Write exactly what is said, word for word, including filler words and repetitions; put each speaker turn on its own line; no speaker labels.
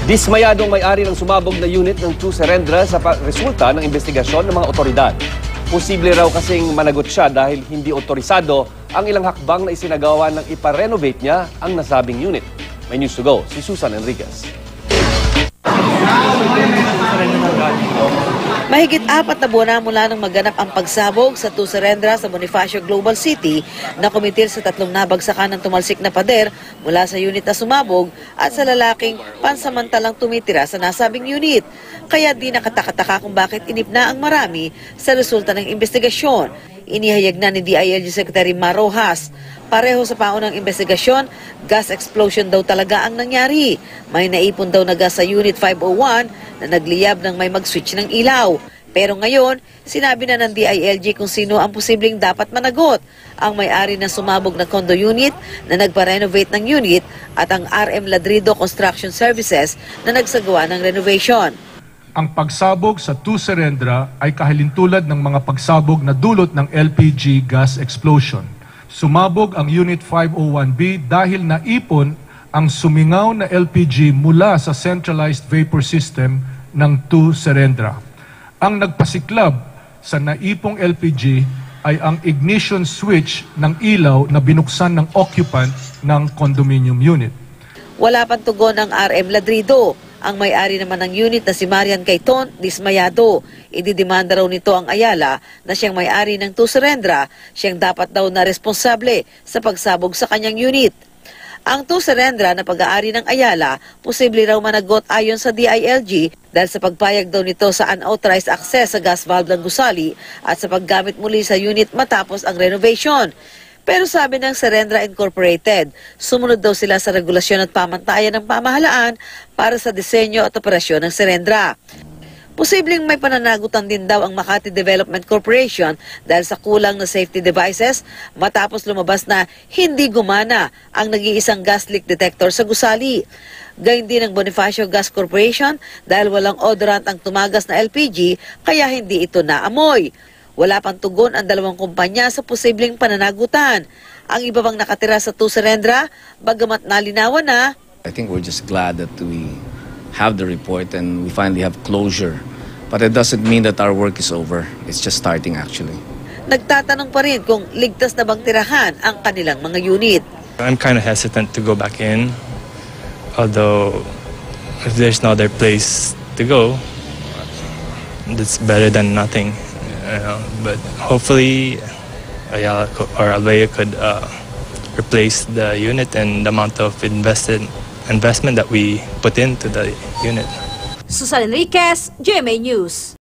Dismayadong may-ari ng sumabog na unit ng two Serendra sa resulta ng investigasyon ng mga otoridad. Posible raw kasing managot siya dahil hindi otorisado ang ilang hakbang na isinagawa ng iparenovate niya ang nasabing unit. May news to go, si Susan Enriquez.
Mahigit apat na buwan na mula nang maganap ang pagsabog sa two Serendra sa Bonifacio Global City na kumitil sa tatlong nabagsakan ng tumalsik na pader mula sa unit na sumabog at sa lalaking pansamantalang tumitira sa nasabing unit. Kaya di nakatakataka kung bakit inipna ang marami sa resulta ng investigasyon. Inihayag na ni D I L G Secretary Mar Rojas. Pareho sa paunang investigasyon, gas explosion daw talaga ang nangyari. May naipon daw na gas sa Unit five oh one na nagliyab ng may mag-switch ng ilaw. Pero ngayon, sinabi na ng D I L G kung sino ang posibleng dapat managot. Ang may-ari ng sumabog na condo unit na nagpa-renovate ng unit at ang R M Ladrido Construction Services na nagsagawa ng renovation.
Ang pagsabog sa two Serendra ay kahalintulad ng mga pagsabog na dulot ng L P G gas explosion. Sumabog ang Unit five oh one B dahil naipon ang sumingaw na L P G mula sa centralized vapor system ng two Serendra. Ang nagpasiklab sa naipong L P G ay ang ignition switch ng ilaw na binuksan ng occupant ng condominium unit.
Wala pang tugon ang R M Ladrido. Ang may-ari naman ng unit na si Marian Caiton, dismayado. Ididemanda raw nito ang Ayala na siyang may-ari ng two Serendra, siyang dapat daw na responsable sa pagsabog sa kanyang unit. Ang two Serendra na pag-aari ng Ayala, posible raw managot ayon sa D I L G dahil sa pagpayag daw nito sa unauthorized access sa gas valve ng gusali at sa paggamit muli sa unit matapos ang renovation. Pero sabi ng Serendra Incorporated, sumunod daw sila sa regulasyon at pamantayan ng pamahalaan para sa disenyo at operasyon ng Serendra. Posibleng may pananagutan din daw ang Makati Development Corporation dahil sa kulang na safety devices matapos lumabas na hindi gumana ang nag-iisang gas leak detector sa gusali. Gayun din ang Bonifacio Gas Corporation dahil walang odorant ang tumagas na L P G kaya hindi ito naamoy. Wala pang tugon ang dalawang kumpanya sa posibleng pananagutan. Ang iba bang nakatira sa two Serendra, bagamat nalinawan na.
I think we're just glad that we have the report and we finally have closure. But it doesn't mean that our work is over. It's just starting actually.
Nagtatanong pa rin kung ligtas na bang tirahan ang kanilang mga unit.
I'm kind of hesitant to go back in. Although, if there's no other place to go, that's better than nothing. Uh, but hopefully, Ayala or Albaya could uh, replace the unit and the amount of invested investment that we put into the unit.
Susan Enriquez, G M A News.